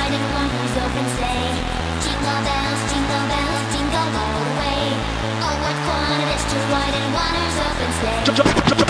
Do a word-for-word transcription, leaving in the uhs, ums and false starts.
ride in one who's open sleigh. Jingle bells, jingle bells, jingle all the way. Oh, what fun it is to ride in one who's open sleigh.